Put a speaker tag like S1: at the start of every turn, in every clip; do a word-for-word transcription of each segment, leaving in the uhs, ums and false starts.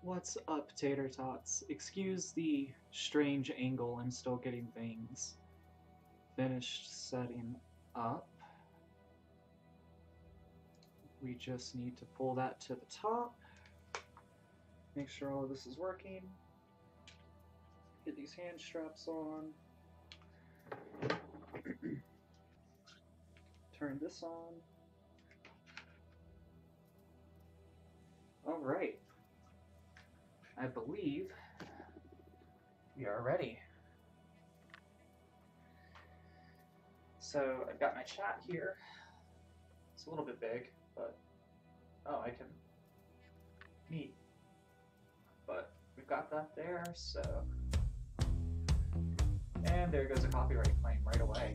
S1: What's up, tater tots? Excuse the strange angle, I'm still getting things finished setting up. We just need to pull that to the top, make sure all of this is working, get these hand straps on, turn this on. Alright, I believe we are ready. So I've got my chat here. It's a little bit big, but oh, I can meet. But we've got that there, so. And there goes a copyright claim right away.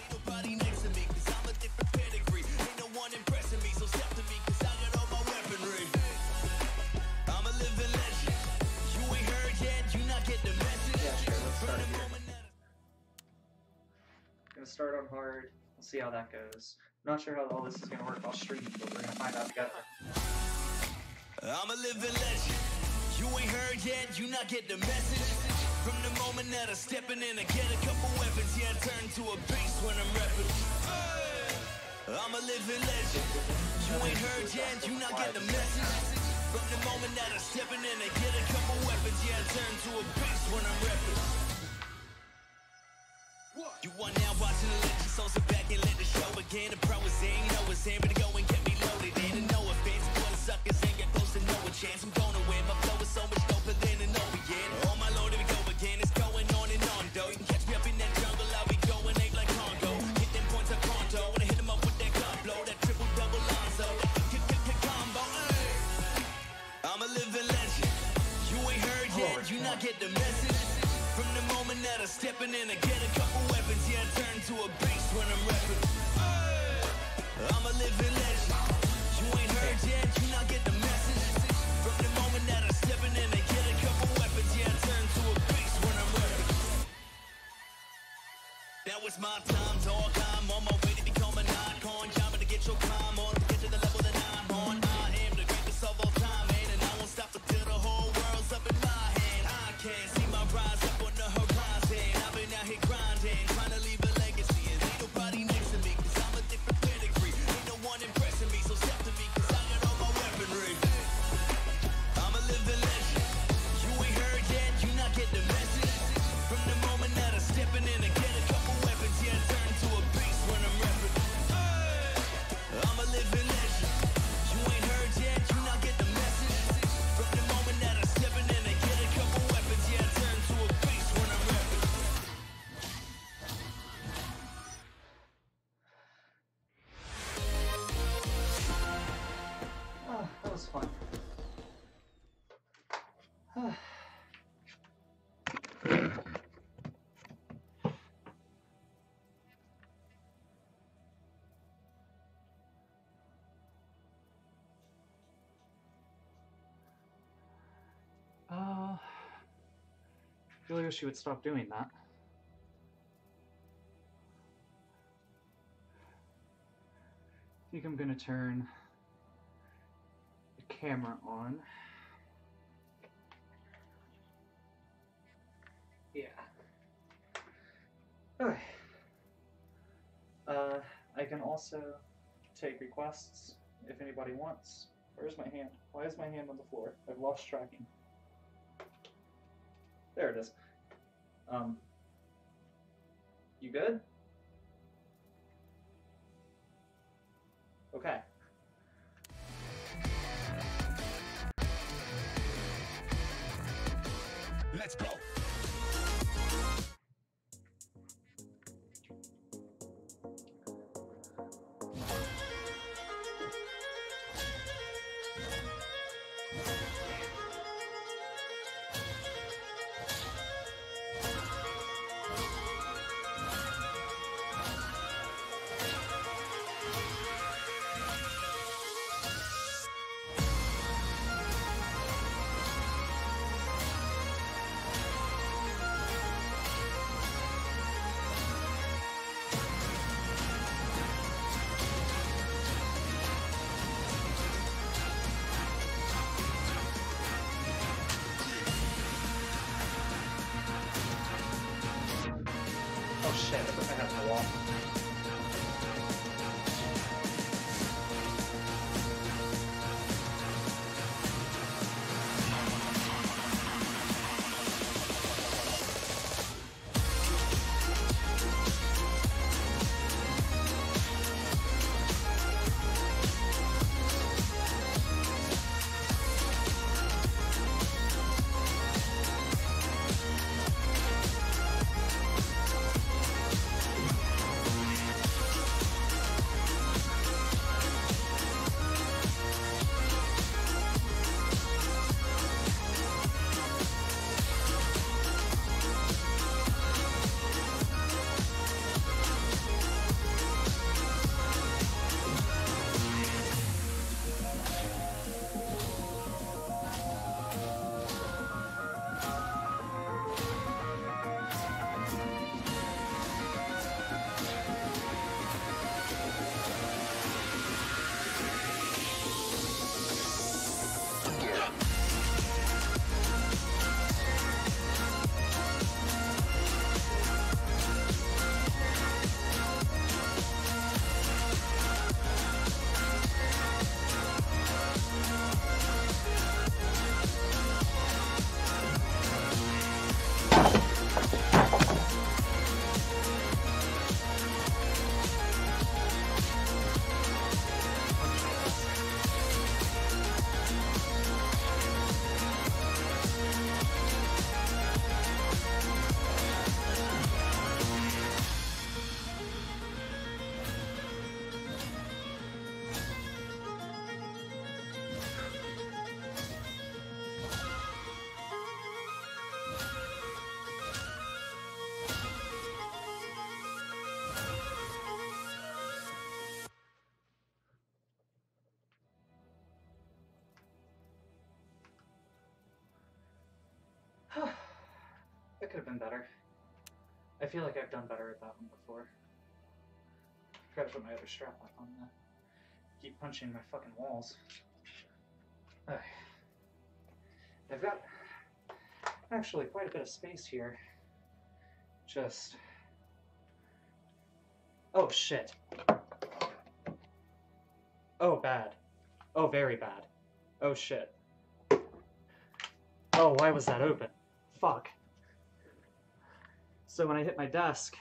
S1: Yeah, sure, let's start here. Gonna start on hard. We'll see how that goes. I'm not sure how all this is gonna work off stream, but we're gonna find out together.
S2: I'm a living legend. You ain't heard yet, you not get the message. From the moment that I'm stepping in, I get a couple weapons. Yeah, I turn to a beast when I'm repping. I'm a living legend. You ain't heard yet, you not get the message. From the moment that I'm stepping in, I get a couple weapons. Yeah, I turn to a beast when I'm repping. You are now watching the legend, so sit back and let the show begin. The pro is in, know it's in, but go and get me loaded in. And no offense, for the suckers ain't get close to no chance. I'm gonna win, my flow is so much doper than an Orient. Oh my lord, here we go again, it's going on and on though. You can catch me up in that jungle, I'll be going ape like Congo. Hit them points of Pronto, when I hit them up with that gun blow. That triple double Lonzo, that kick, kick, kick combo. Ay. I'm a living legend. You ain't heard yet, you not get the message. From the moment that I'm stepping in, I get a couple weapons. Yeah, I turn to a beast when I'm repping. I'm a living legend. You ain't heard yet, you not get the message. From the moment that I'm stepping in, I get a couple weapons. Yeah, I turn to a beast when I'm repping. Now it's my time, dog. I'm on my way to become an icon. Time to get your climb on, to get to the level that I'm on. I am the greatest of all time, man, and I won't stop until the whole world's up in my hand. I can't see my rise up on the horizon. I've been out here grinding, trying to leave a legacy. And ain't nobody next to me, cause I'm a different pedigree. Ain't no one impressing me, so step to me, cause I got all my weaponry. I'm a living legend. You ain't heard yet, you not get the message. From the moment that I'm stepping in, I get a couple weapons. Yeah, I turn to a beast when I'm repping. I'm a living legend. You ain't heard yet, you not get the message. From the moment that I'm stepping in, I get a couple weapons. Yeah, I turn to a beast when I'm repping.
S1: Oh, that was fun. Uh, I really wish you would stop doing that. I think I'm gonna turn the camera on. Yeah. Okay. Uh, I can also take requests if anybody wants. Where's my hand? Why is my hand on the floor? I've lost tracking. There it is. Um, you good? Okay.
S2: Let's go.
S1: could have been better. I feel like I've done better at that one before. I forgot to put my other strap back on that. Keep punching my fucking walls. Ugh. I've got actually quite a bit of space here. Just... Oh shit. Oh bad. Oh very bad. Oh shit. Oh, why was that open? Fuck. So when I hit my desk,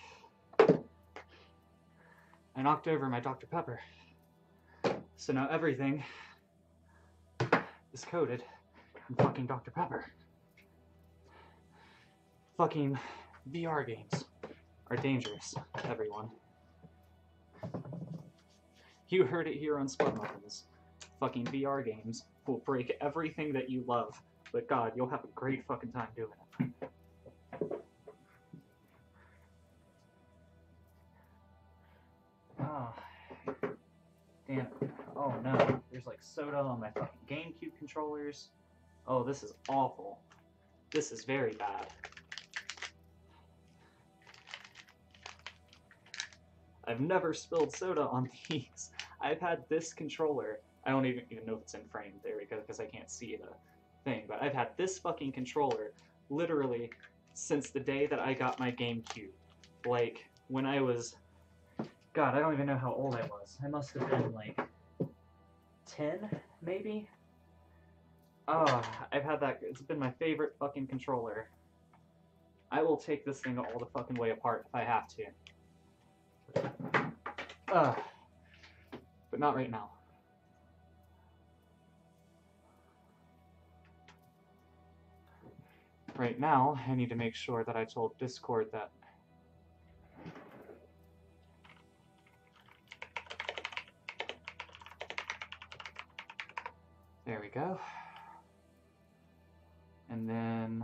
S1: I knocked over my Doctor Pepper. So now everything is coated in fucking Doctor Pepper. Fucking V R games are dangerous, everyone. You heard it here on Spud Muffins. Fucking V R games will break everything that you love, but God, you'll have a great fucking time doing it. Oh, damn it. Oh no, there's like soda on my fucking GameCube controllers. Oh, this is awful. This is very bad. I've never spilled soda on these. I've had this controller. I don't even, even know if it's in frame there because I can't see the thing, but I've had this fucking controller literally since the day that I got my GameCube. Like, when I was... God, I don't even know how old I was. I must have been, like, ten, maybe? Oh, I've had that... It's been my favorite fucking controller. I will take this thing all the fucking way apart if I have to. Ugh. But not right now. Right now, I need to make sure that I told Discord that there we go. And then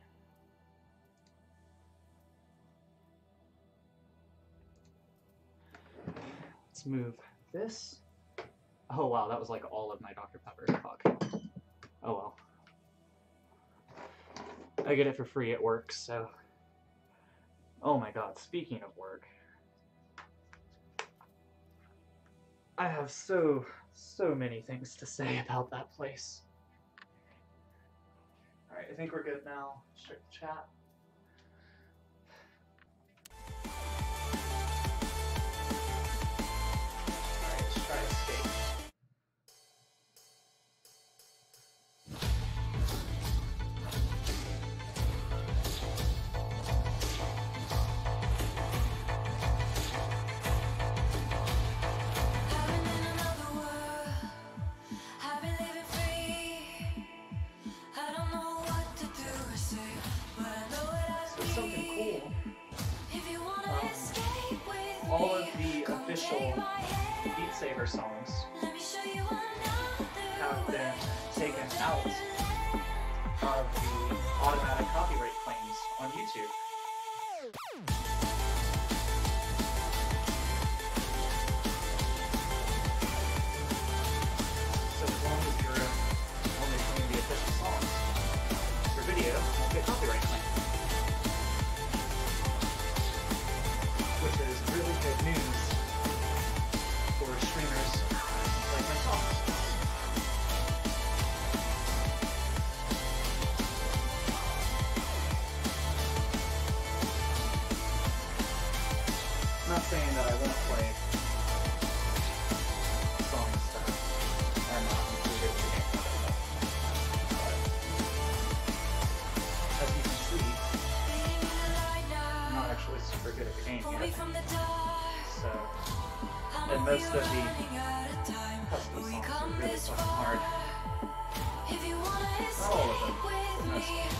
S1: let's move this. Oh wow, that was like all of my Doctor Pepper. Fuck. Oh well. I get it for free at work, so... Oh my god, speaking of work... I have so, so many things to say about that place. Alright, I think we're good now. Start the chat. Alright, let's try escape. Sabers songs have been taken out of the automatic copyright claims on YouTube. So as long as you're only playing the official songs, your video won't get copyright claimed. Which is really good news for streamers like myself. I'm not saying that I won't play songs that are not included in the game, but as you can see, I'm not actually super good at the game yet. So, and most of the custom songs are really fucking hard. Not all of them, but most of them.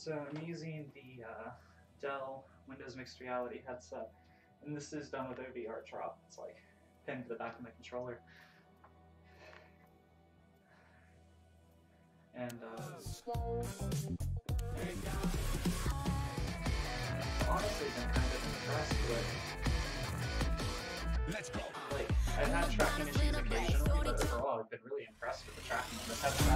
S1: So I'm using the uh, Dell Windows Mixed Reality headset, and this is done with O V R drop. It's like pinned to the back of my controller. And uh, honestly, been kind of impressed with.
S2: Let's go.
S1: Like, I've had tracking issues occasionally, but overall, I've been really impressed with the tracking on this headset.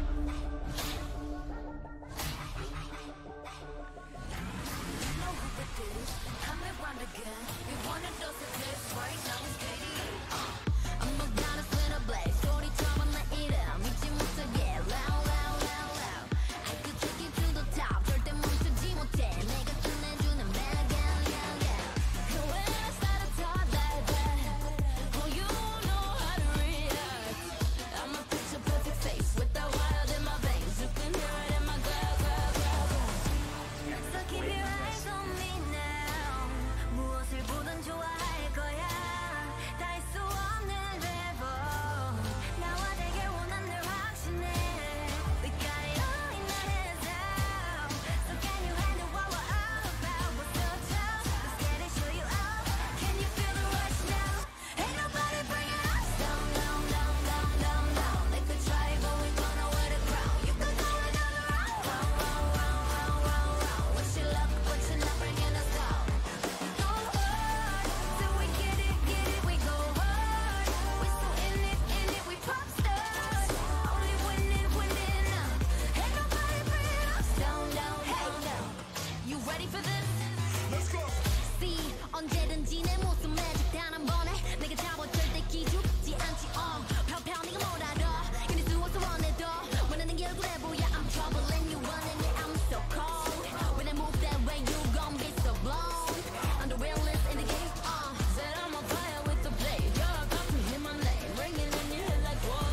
S3: 언제든지 내 모습 매직 단 한 번에 내가 잡아 절대 기죽지 않지 어 평평 네가 뭘 알아 근데 수어서 원해도 원하는 게 얼굴에 보여 I'm trouble and you running it I'm so cold when I move that way you gon' be so blown I'm the realest in the game uh said I'm a fire with the blade you're about to hit my name ringing in your head like whoa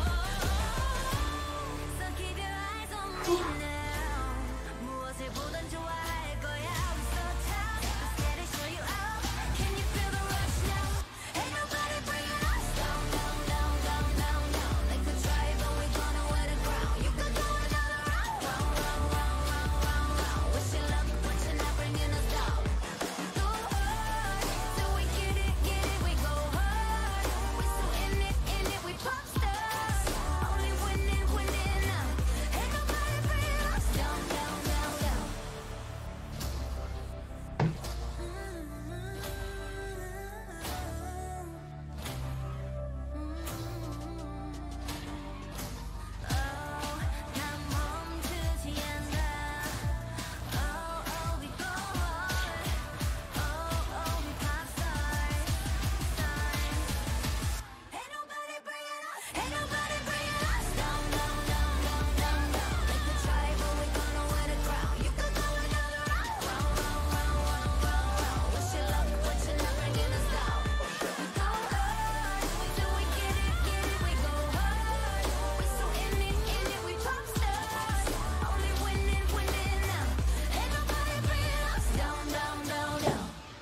S3: so keep your eyes on me now 무엇을 보든 좋아할 거야 I'm so tough I'm scared to show you out can you feel the rush now ain't nobody bringing us down down down down down down they could try but we gonna wear the ground you could go another round round round round round round round wish you luck but you're not bringing us down go hard till we get it get it we go hard we so in it in it we pop stars only winning winning now ain't nobody bringing us down down down down Oh, 난 멈추지 않아. Oh, oh, we go hard. Oh, oh, we pop stars, stars. Ain't nobody bringing us, ain't nobody bringing us down, down, down, down, down, down. They could try, but we gonna wear the crown. You could go another round, round, round, round, round, round, round. Wish you luck, but you're not bringing us down. We go hard, till we get it, get it. We go hard. We so in it, in it. We pop stars, only winning, winning now. Ain't nobody bringing us down, down, down, down.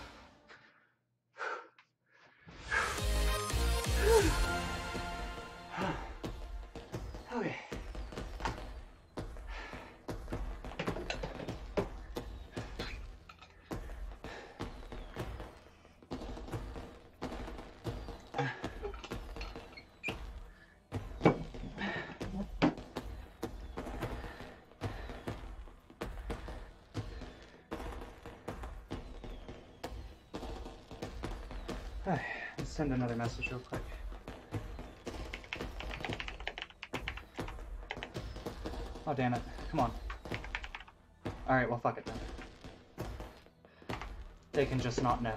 S1: Okay. Alright, let's send another message real quick. Oh, damn it. Come on. Alright, well, fuck it then. They can just not know.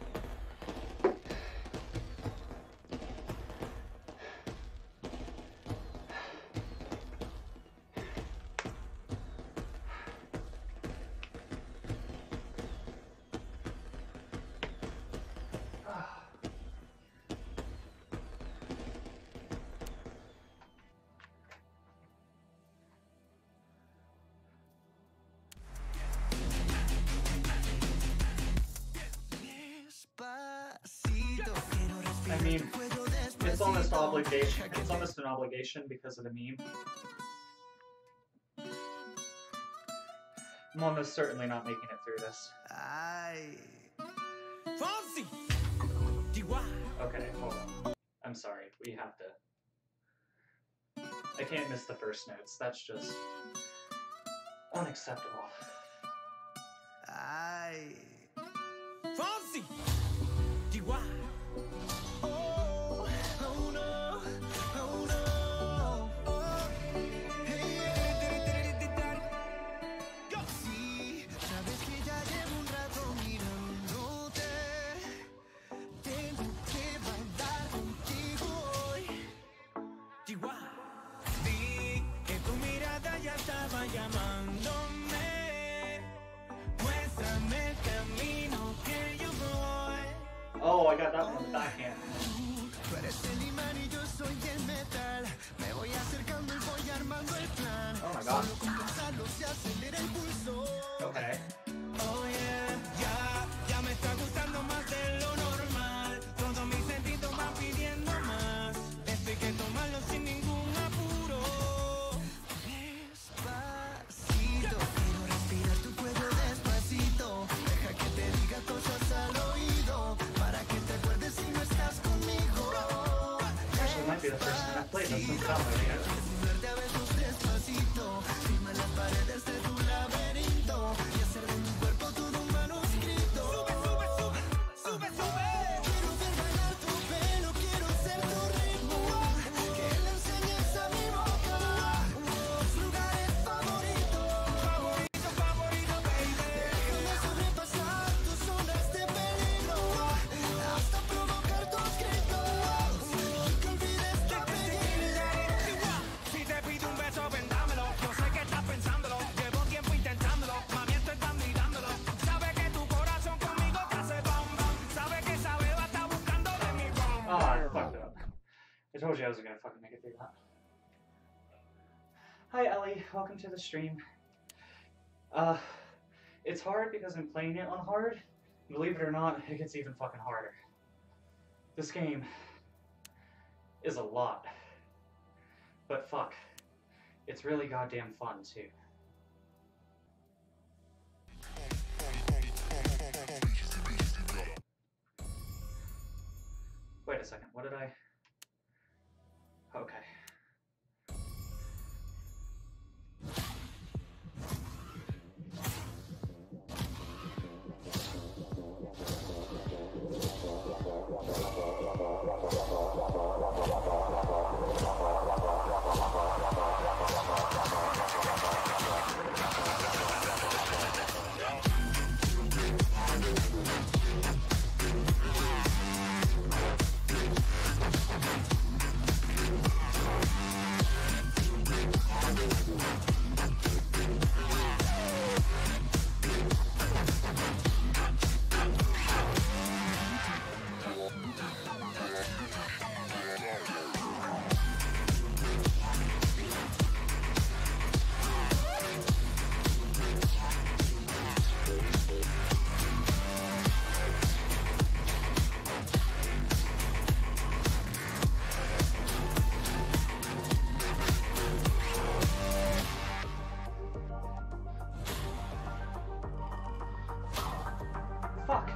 S1: I mean, it's almost obligation. It's almost an obligation because of the meme. I'm almost certainly not making it through this.
S2: Ay.
S1: Okay, hold on. I'm sorry. We have to... I can't miss the first notes. That's just... unacceptable.
S2: Ay. Fonzie. Oh, oh no, oh no. Oh, hey, Go. Sí, sabes que ya llevo un rato mirándote. Tengo que bailar contigo hoy. Chihuahua. Vi que tu mirada ya estaba llamándome. Muéstrame el camino que yo voy.
S1: Oh, I got that one in the backhand.
S2: Tú eres el imán y yo soy el metal. Me voy acercando y voy armando el plan.
S1: Oh my god.
S2: Solo con pensarlo se acelera el pulso.
S1: Okay.
S2: Oh yeah, ya, ya me está gustando más de lo normal. Todos mis sentidos van pidiendo más. Esto hay que tomarlo sin ningún apuro. Despacito, quiero respirar tu cuello despacito. Deja que te diga cosas al oído para que te acuerdes si no estás conmigo.
S1: Actually, might be the first time I've played this one without my yet.
S2: Desnudarte a besos despacito, firma las paredes de tu laberinto y hacer de mi cuerpo todo un manuscrito. Sube, sube, sube, sube, sube. Quiero ver bailar tu pelo, quiero ser tu ritmo, que le enseñes a mi boca tus lugares favoritos, favorito, favorito, baby. Déjame sobrepasar tus zonas de peligro, hasta provocar tus gritos y que olvides de pedirle. Si te pido un beso, vendámelo. Yo sé que estás pensándolo. Llevo tiempo intentándolo. Mami, estoy tan mirándolo. Sabe que tu corazón conmigo te hace bam bam. Sabe que esa beba está buscando de mi bam.
S1: Oh, I fucked it up. I told you I wasn't gonna fucking make it through that. Hi, Ellie. Welcome to the stream. Uh, it's hard because I'm playing it on hard. Believe it or not, it gets even fucking harder. This game is a lot. But fuck, it's really goddamn fun too. Wait a second, what did I... Okay. Fuck.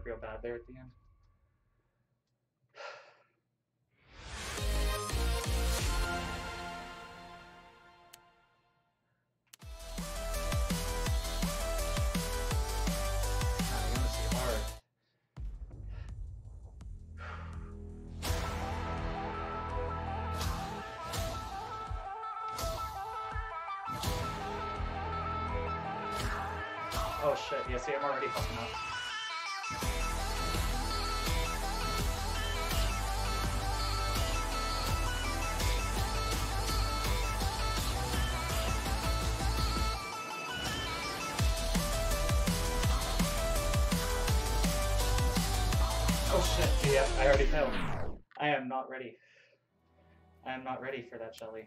S1: up real bad there at the end. Oh shit, yeah, see, I'm already fucking up. Oh shit, yeah, I already failed. I am not ready. I am not ready for that, Shelly.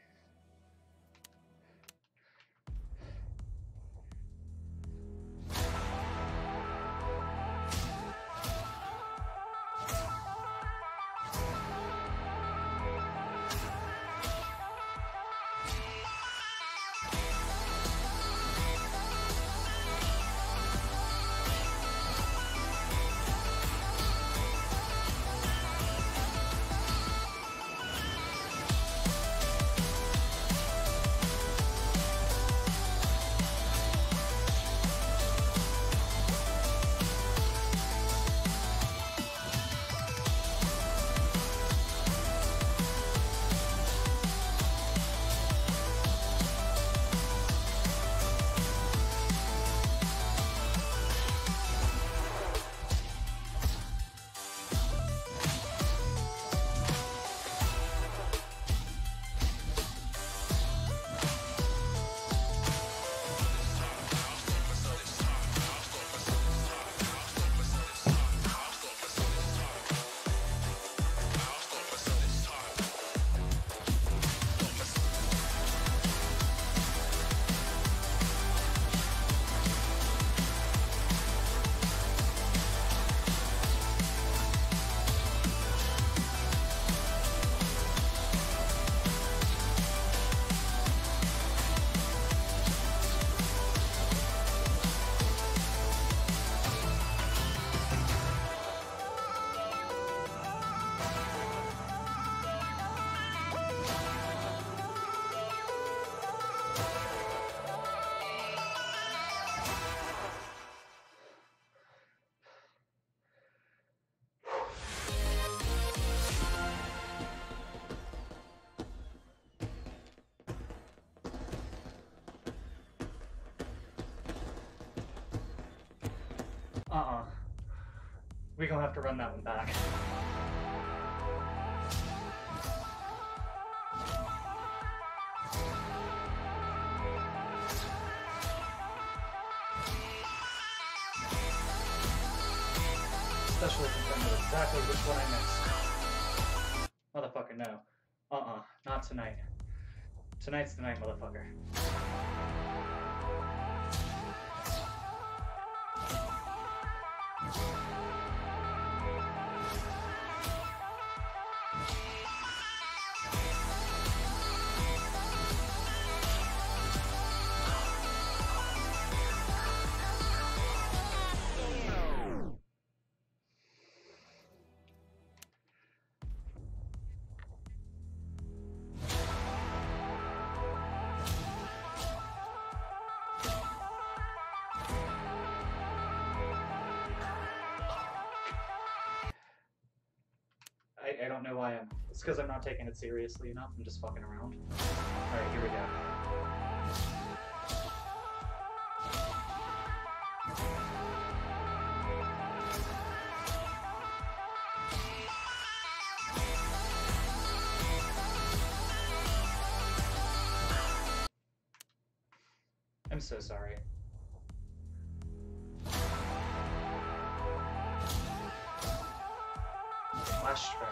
S1: Uh-uh. We gonna have to run that one back. Especially since I know exactly which one I missed. Motherfucker, no. Uh-uh. Not tonight. Tonight's the night, motherfucker. I, I don't know why I'm... It's because I'm not taking it seriously enough. I'm just fucking around. Alright, here we go. I'm so sorry. Last try.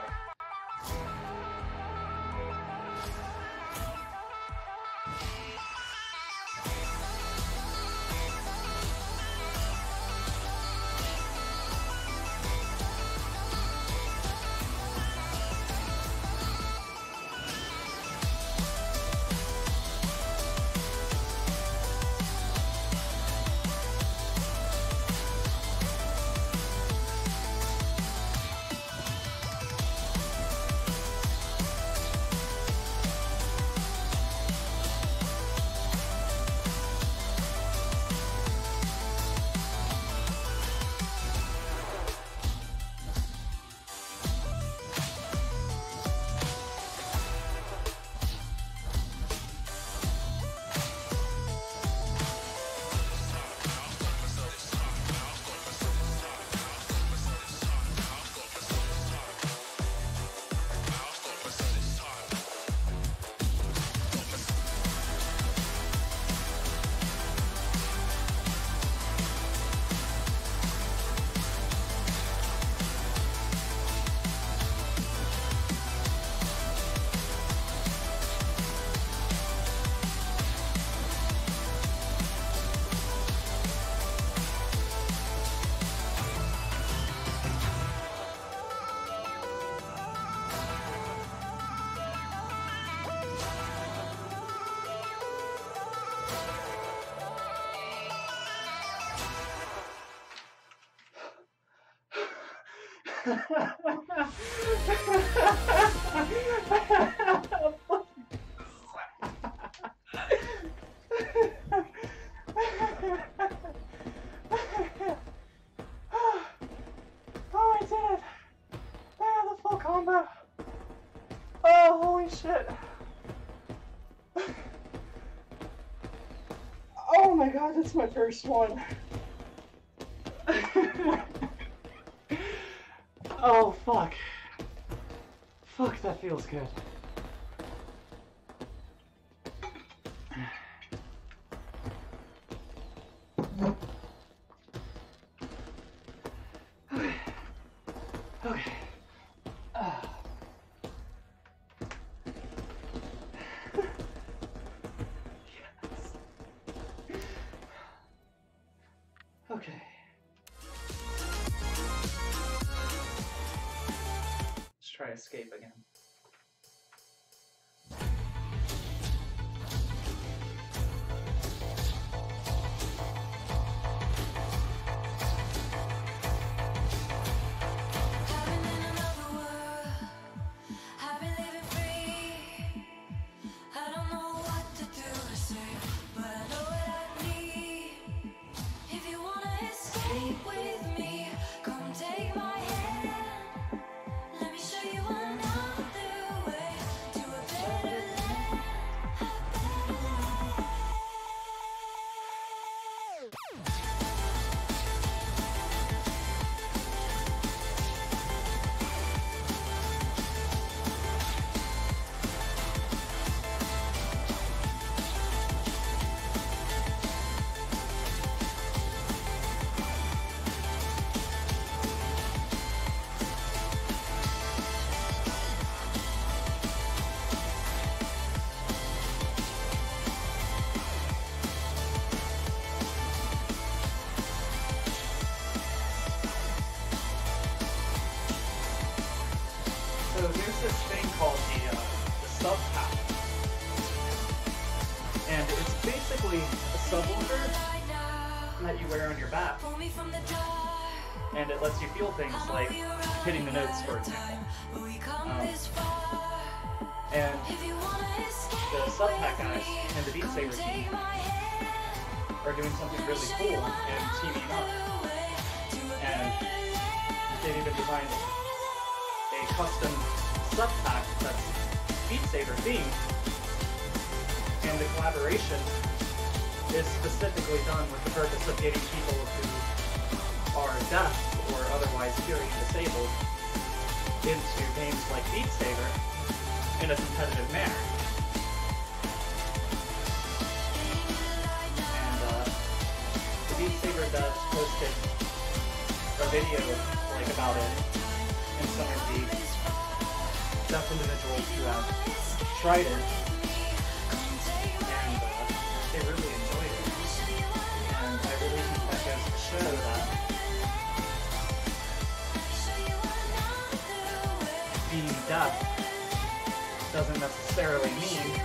S1: Oh, I did it! Yeah, the full combo. Oh, holy shit. Oh my god, that's my first one. Oh, fuck. Fuck, that feels good. Okay. Okay. Ah. Yes. Okay. Let's try escape again. So there's this thing called the, uh, the sub pack, and it's basically a subwoofer that you wear on your back, and it lets you feel things like hitting the notes, for example. Um, and the sub pack guys and the Beat Saber team are doing something really cool and teaming up, and they've even designed a custom sub pack that's Beat Saber themed, and the collaboration is specifically done with the purpose of getting people who are deaf or otherwise hearing disabled into games like Beat Saber in a competitive manner. And uh, the Beat Saber devs posted a video like about it, and some of the deaf individuals who have tried it, and uh, they really enjoyed it. And I really think that goes to show that being deaf doesn't necessarily mean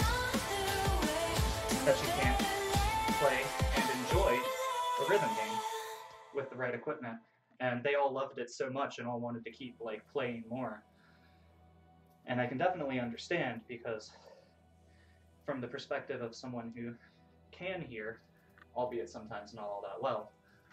S1: that you can't play and enjoy a rhythm game with the right equipment. And they all loved it so much and all wanted to keep like playing more. And I can definitely understand, because from the perspective of someone who can hear, albeit sometimes not all that well,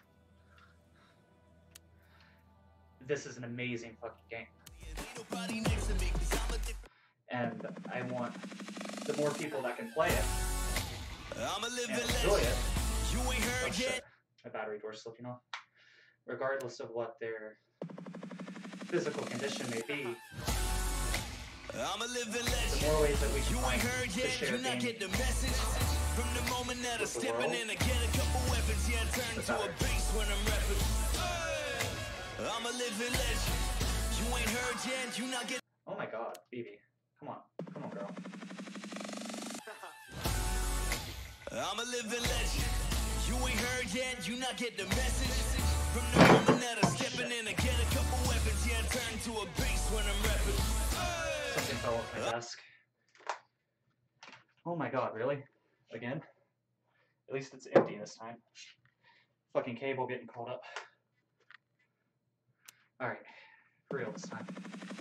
S1: this is an amazing fucking game. And I want the more people that can play it and enjoy it. Oh shit, my battery door's slipping off. Regardless of what their physical condition may be, the more ways that we can find to share games with the world, the better. Oh my god, Phoebe. Come on. Come on, girl. I'm a living legend. You ain't heard yet, you not get the message. From the moment that I'm stepping in, I get a couple weapons, yeah, I turn to a beast when I'm rapping. Something fell off my desk. Oh my god, really? Again? At least it's empty this time. Fucking cable getting caught up. Alright. For real this time.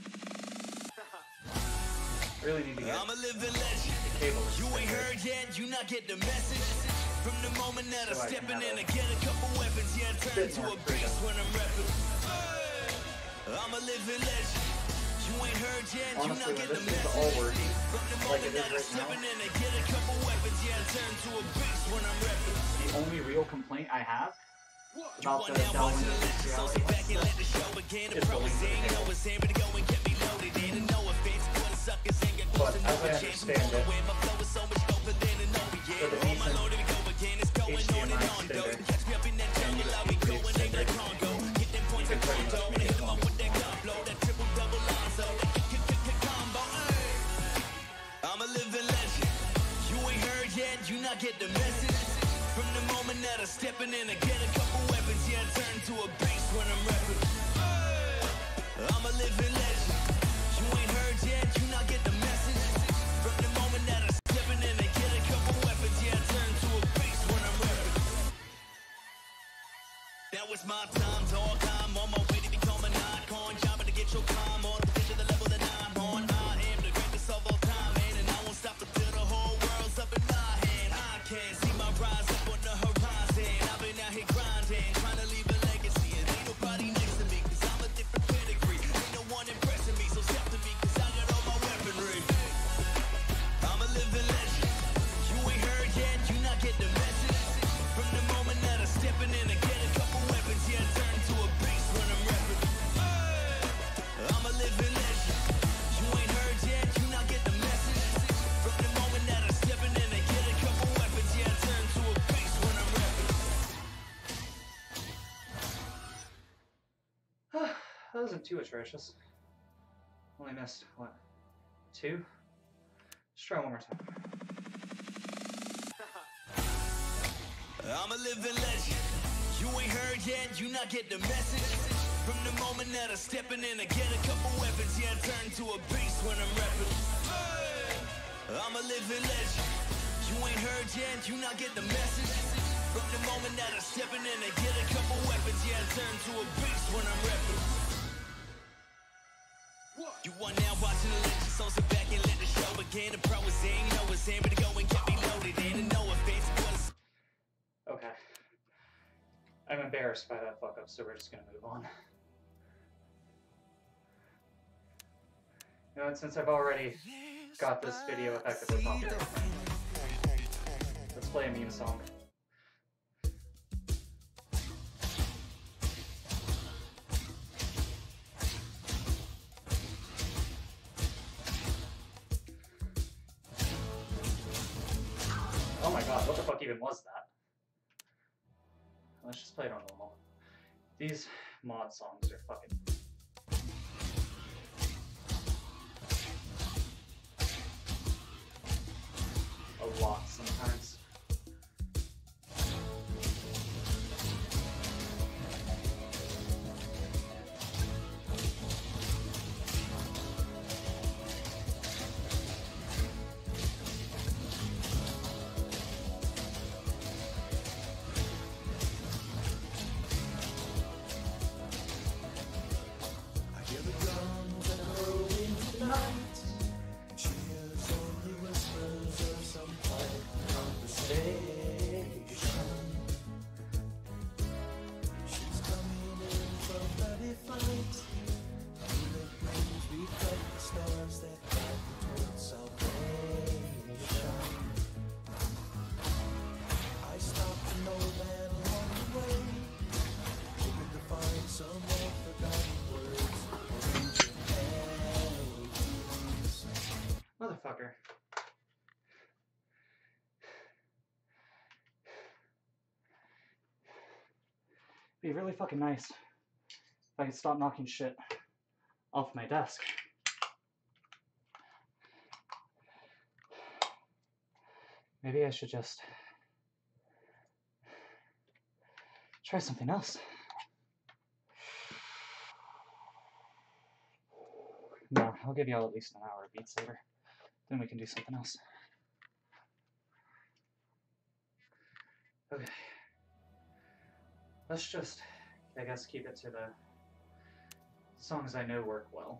S1: I really need to get
S2: I'm a living legend.
S1: the cable.
S2: You ain't heard yet, you not get the message. From the moment that I'm
S1: So I can
S2: stepping
S1: have
S2: in,
S1: a
S2: I get a couple weapons, yeah, I turn
S1: bit
S2: to
S1: more
S2: a beast
S1: freedom.
S2: when I'm rapping. I'm a living legend. You ain't heard yet, you
S1: Honestly,
S2: not
S1: when
S2: get
S1: this
S2: the
S1: is
S2: message.
S1: all working
S2: From the
S1: like
S2: moment
S1: it is
S2: that I'm
S1: right now,
S2: stepping in, I get a couple weapons, yeah, I turn to a beast when I'm rapping.
S1: the only real complaint I have
S2: You
S1: about
S2: are
S1: the
S2: now
S1: downwind
S2: watching the
S1: of
S2: legend, so
S1: reality
S2: sit back and
S1: stuff
S2: let the show begin. The
S1: is
S2: pro
S1: going
S2: is
S1: to
S2: in,
S1: the
S2: you know
S1: cable.
S2: it's in, but to go and get me loaded in. And no offense, for the suckers ain't got close
S1: But
S2: to
S1: as
S2: no
S1: I
S2: chance. I'm
S1: understand
S2: gonna
S1: it,
S2: win, my flow is so much doper than an opiate.
S1: with a
S2: All my
S1: decent
S2: loaded, we go again, it's going
S1: H D
S2: on
S1: M I
S2: and on, though.
S1: extender
S2: Catch me up in that
S1: and
S2: jungle, I'll be
S1: M P three
S2: going ain't like
S1: extender,
S2: Congo. Hit them
S1: you
S2: points
S1: can
S2: like
S1: pretty much
S2: Rondo,
S1: make
S2: hit
S1: it
S2: them up
S1: long.
S2: with that combo, that triple double Lonzo, that combo, ayy. I'm a living legend. You ain't heard yet, you not get the message. From the moment that I'm stepping in, I get a couple weapons, yeah, I turn to a beast when I'm rapping. I'm a living legend. You ain't heard yet, you not get the message. From the moment that I'm stepping in, I get a couple weapons, yeah, I turn to a beast when I'm rapping. Now it's my time, dog. I'm on my way to become an icon. Jobbing to get your climb on, to get to the level that I'm on. I am the greatest of all time, man, and I won't stop until the whole world's up in my hand. I can't see my rise up on the horizon. I've been out here grinding, trying to leave a legacy. And ain't nobody next to me, cause I'm a different pedigree. Ain't no one impressing me, so step to me, cause I got all my weaponry. I'm a living legend. You ain't heard yet, you not get the message. From the moment that I'm stepping in, I get a couple weapons, yeah, I turn to a beast when I'm rapping. I'm a living legend. You ain't heard yet, you not get the message. From the moment that I'm stepping in, I get a couple weapons, yeah, I turn to a beast when I'm rapping.
S1: That wasn't too atrocious. Only missed, what, two? Let's try one more time.
S2: I'm a living legend. You ain't heard yet, you not get the message. From the moment that I'm stepping in, I get a couple weapons, yeah, I turn to a beast when I'm rapping. I'm a living legend. You ain't heard yet, you not get the message. From the moment that I'm stepping in, I get a couple weapons, yeah, I turn to a beast when I'm rapping. You are now watching the legend, so sit back and let the show begin. The pro is in, you know it's in, but to go and get me loaded in. And no offense, for the
S1: Okay. I'm embarrassed by that fuck up, so we're just gonna move on. You know what, since I've already got this video effectively popular, let's play a meme song. Oh my god, what the fuck even was that? Let's just play it on normal. These mod songs are fucking... a lot sometimes. Motherfucker. Be really fucking nice if I could stop knocking shit off my desk. Maybe I should just try something else. No, I'll give y'all at least an hour of Beats later. Then we can do something else. Okay. Let's just, I guess, keep it to the Songs I know work well.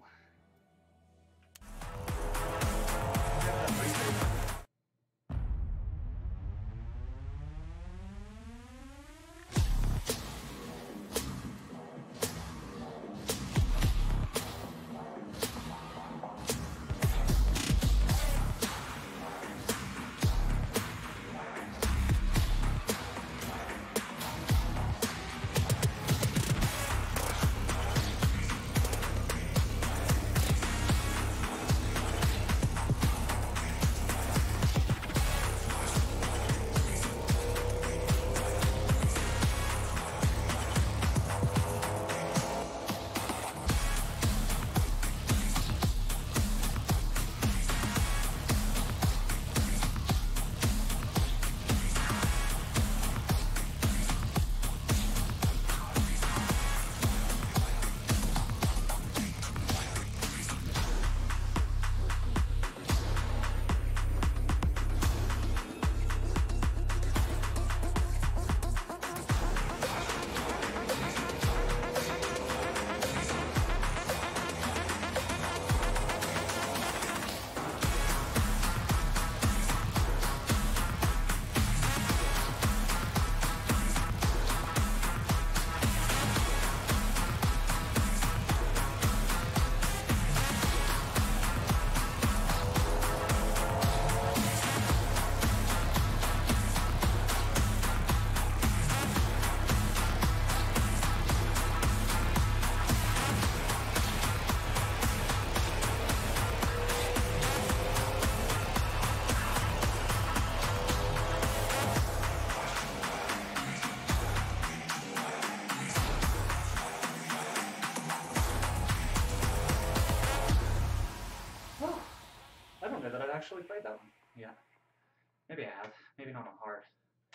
S1: Actually played that one. Yeah. Maybe I have. Maybe not on hard.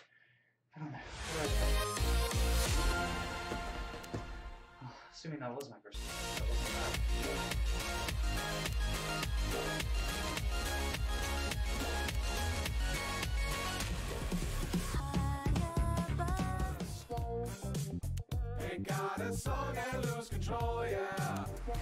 S1: I don't know. Oh, assuming that was my first one. That wasn't
S2: bad. Ain't got a song and lose control, yeah.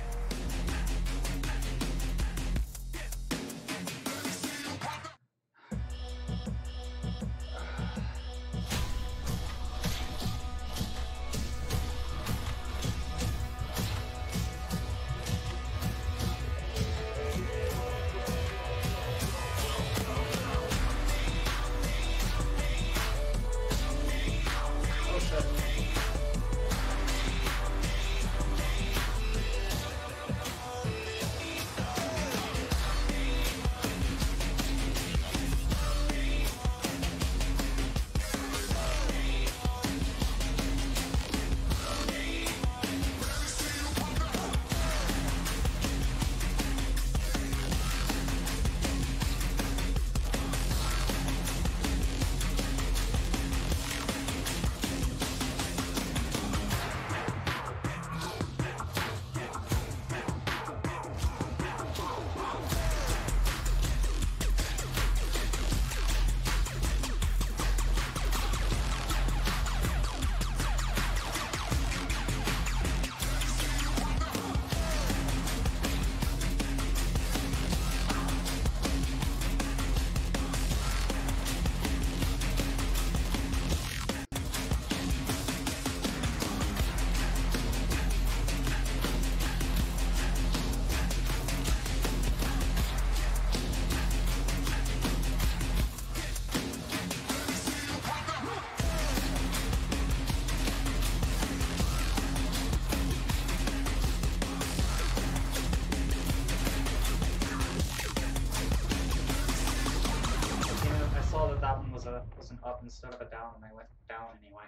S1: was a was an up instead of a down, and I went down anyway.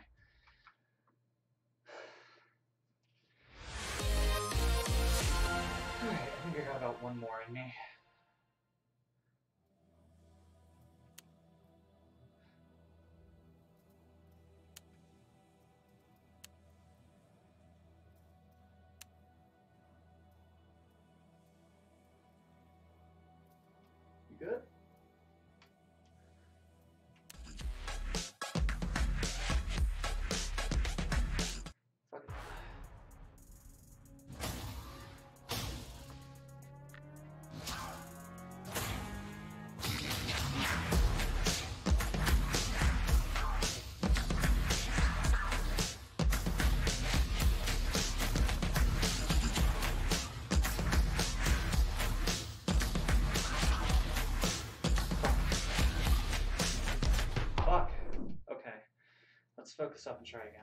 S1: Alright, I think I got about one more in me. You good? Fuck it. focus up and try again.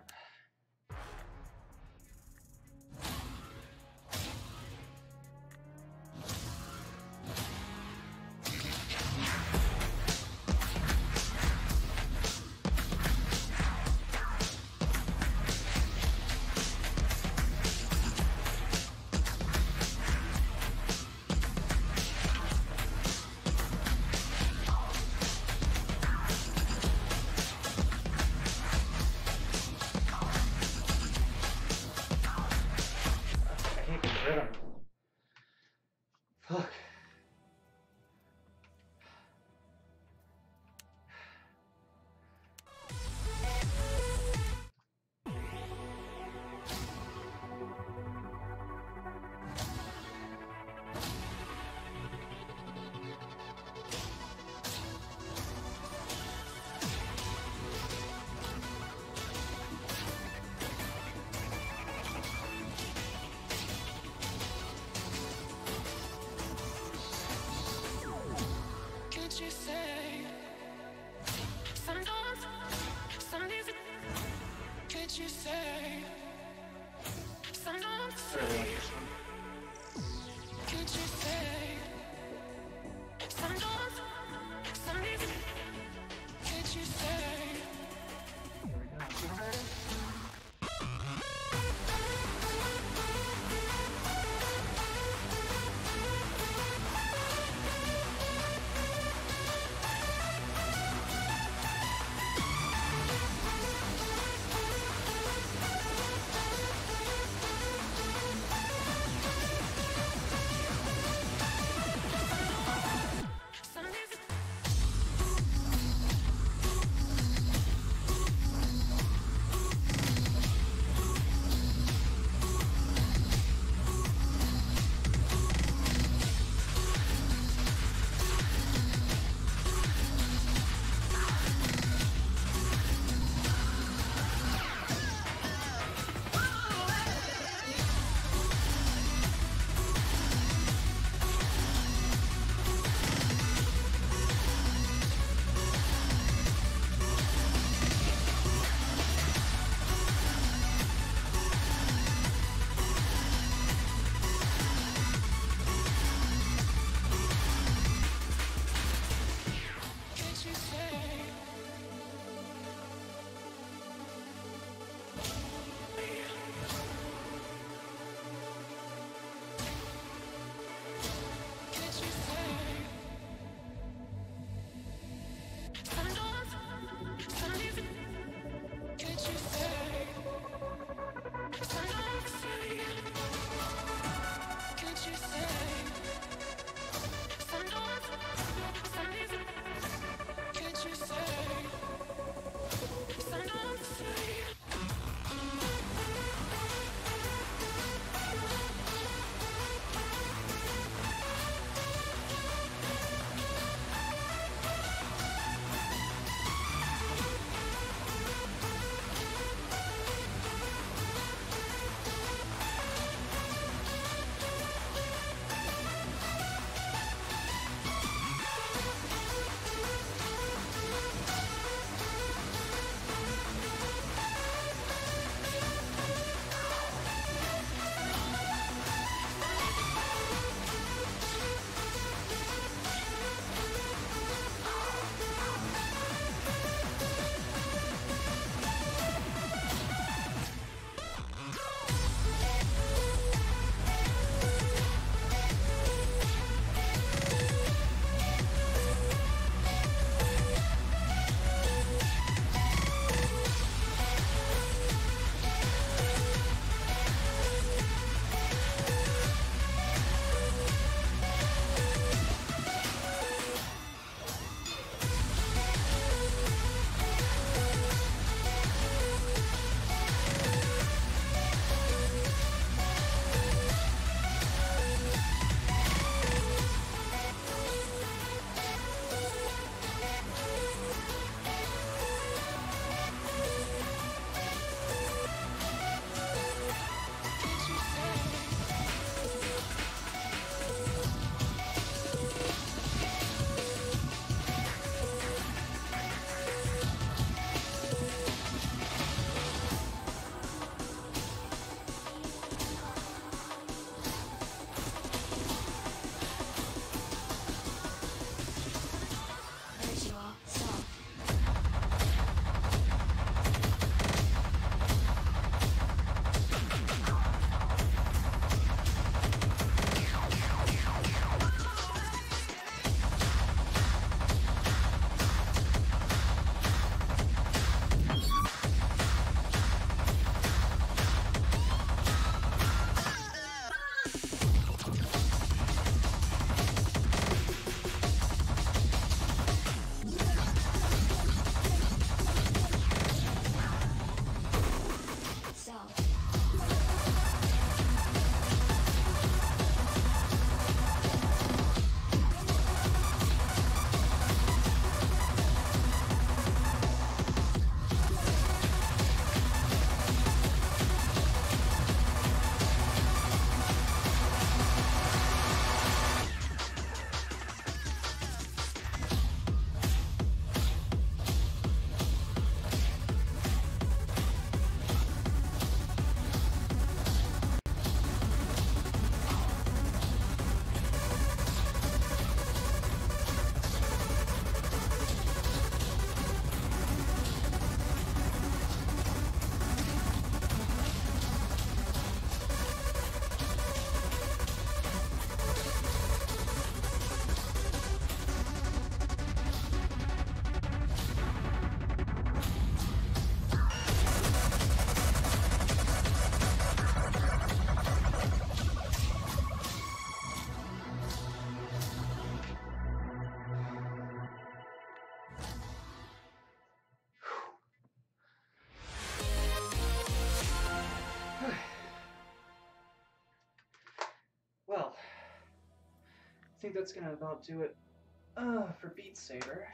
S1: think that's gonna about do it uh, for Beat Saber.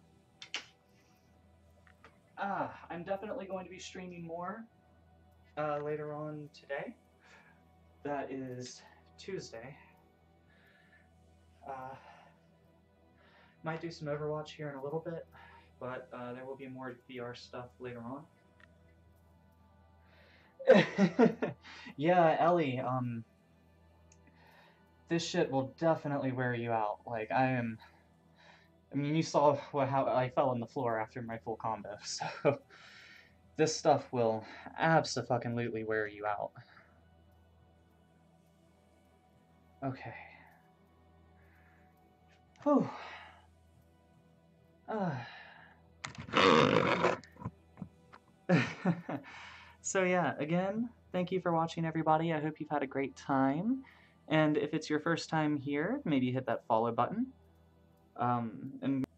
S1: Ah, I'm definitely going to be streaming more uh, later on today. That is Tuesday. Uh, might do some Overwatch here in a little bit, but uh, there will be more V R stuff later on. Yeah, Ellie, um, this shit will definitely wear you out. Like, I am... I mean, you saw what, how I fell on the floor after my full combo, so... This stuff will abso-fucking-lutely wear you out. Okay. Whew. Uh. So yeah, again, thank you for watching, everybody. I hope you've had a great time. And if it's your first time here, maybe hit that follow button. Um, and